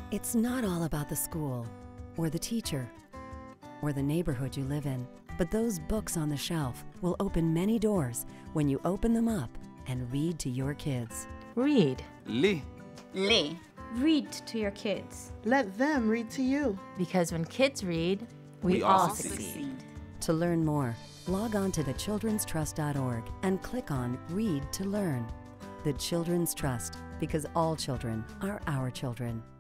It's not all about the school, or the teacher, or the neighborhood you live in, but those books on the shelf will open many doors when you open them up and read to your kids. Read. Lee. Lee. Read to your kids. Let them read to you. Because when kids read, We all all succeed. To learn more, log on to thechildrenstrust.org and click on Read to Learn. The Children's Trust, because all children are our children.